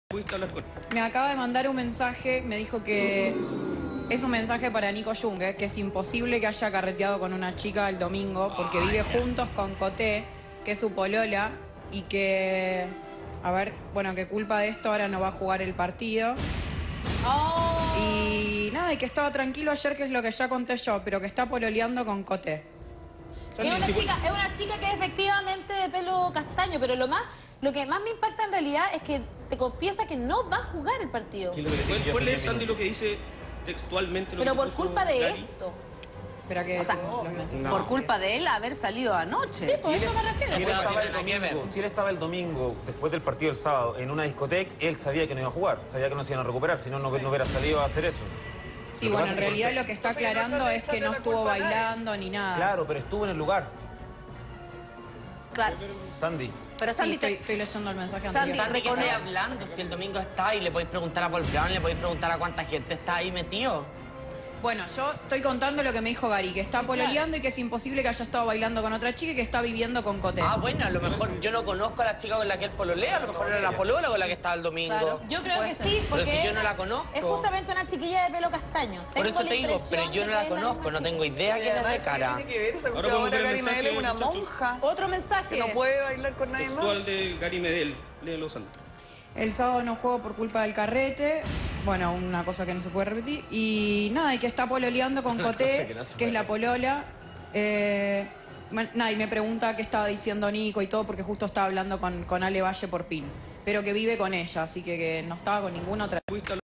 ¿Pudiste hablar con él? Me acaba de mandar un mensaje, me dijo que es un mensaje para Nico Junge, que es imposible que haya carreteado con una chica el domingo porque vive juntos con Coté, que es su polola, y que, a ver, bueno, que culpa de esto ahora no va a jugar el partido. Y nada, y que estaba tranquilo ayer, que es lo que ya conté yo, pero que está pololeando con Coté. Es una chica que es efectivamente de pelo castaño, pero lo que más me impacta en realidad es que te confiesa que no va a jugar el partido. ¿Puedes leer, Sandy, lo que dice textualmente? Pero por culpa de esto. Pero que por culpa de él haber salido anoche. Sí, por eso me refiero. Si él estaba el domingo, después del partido del sábado, en una discoteca, él sabía que no iba a jugar, sabía que no se iban a recuperar, si no, no hubiera salido a hacer eso. Sí, bueno, en realidad lo que está aclarando es que no estuvo bailando ni nada. Claro, pero estuvo en el lugar. Claro. Sandy. Pero Sandy, Sí, estoy leyendo el mensaje Sandy, anterior. ¿De qué estoy hablando? Si el domingo está y le podéis preguntar a Paul Brown, le podéis preguntar a cuánta gente está ahí metido. Bueno, yo estoy contando lo que me dijo Gary, que está pololeando y que es imposible que haya estado bailando con otra chica y que está viviendo con Coté. Ah, bueno, a lo mejor yo no conozco a la chica con la que él pololea, a lo mejor era la polola con la que estaba el domingo. Claro. Yo creo que sí, porque Pero si yo no la conozco. es justamente una chiquilla de pelo castaño. Por eso te digo, pero yo no la conozco, no tengo idea quién es de cara. ¿Qué tiene que ver esa Ahora podemos ver el Gary mensaje, Medel es una muchachos. monja otro mensaje. que no puede bailar con nadie más. Textual de Gary Medel. Léelo, Sandy. El sábado no juego por culpa del carrete. Bueno, una cosa que no se puede repetir. Y nada, y que está pololeando con Coté, que es la polola. Nada, y me pregunta qué estaba diciendo Nico y todo, porque justo estaba hablando con Ale Valle por PIN. Pero que vive con ella, así que no estaba con ninguna otra. ¿Pudiste hablar?